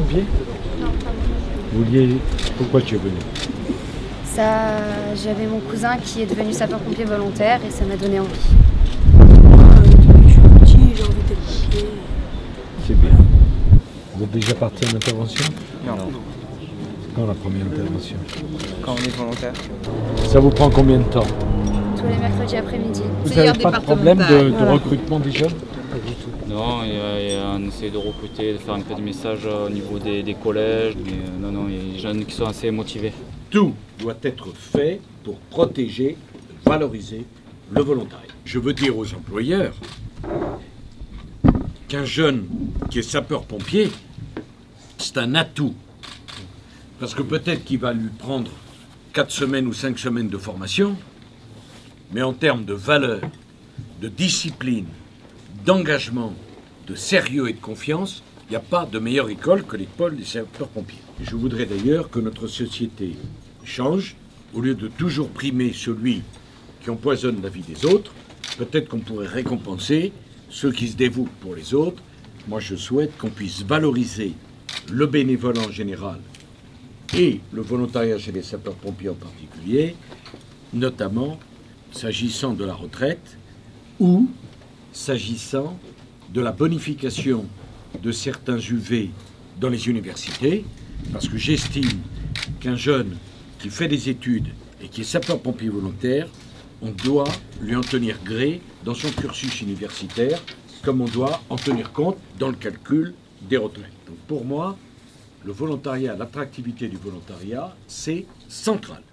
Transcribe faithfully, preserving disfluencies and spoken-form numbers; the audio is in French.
sapeur-pompier? Non, pas moi. Vous vouliez... Pourquoi tu es venu? Ça, j'avais mon cousin qui est devenu sapeur-pompier volontaire et ça m'a donné envie. Depuis que je suis petit, j'ai envie d'être pompier. C'est bien. Vous êtes déjà parti en intervention? Non. Quand la première intervention? Quand on est volontaire. Ça vous prend combien de temps? Tous les mercredis après-midi. Vous n'avez pas de problème de, de recrutement des jeunes? Non, et, et on essaie de recruter, de faire un peu de message au niveau des, des collèges. Mais euh, non, non, il y a des jeunes qui sont assez motivés. Tout doit être fait pour protéger, valoriser le volontariat. Je veux dire aux employeurs qu'un jeune qui est sapeur-pompier, c'est un atout. Parce que peut-être qu'il va lui prendre quatre semaines ou cinq semaines de formation, mais en termes de valeur, de discipline, d'engagement, de sérieux et de confiance, il n'y a pas de meilleure école que l'école des sapeurs-pompiers. Je voudrais d'ailleurs que notre société change. Au lieu de toujours primer celui qui empoisonne la vie des autres, peut-être qu'on pourrait récompenser ceux qui se dévouent pour les autres. Moi, je souhaite qu'on puisse valoriser le bénévolat en général et le volontariat chez les sapeurs-pompiers en particulier, notamment s'agissant de la retraite ou s'agissant de la bonification de certains U V dans les universités, parce que j'estime qu'un jeune qui fait des études et qui est sapeur-pompier volontaire, on doit lui en tenir gré dans son cursus universitaire, comme on doit en tenir compte dans le calcul des retraites. Donc pour moi, le volontariat, l'attractivité du volontariat, c'est central.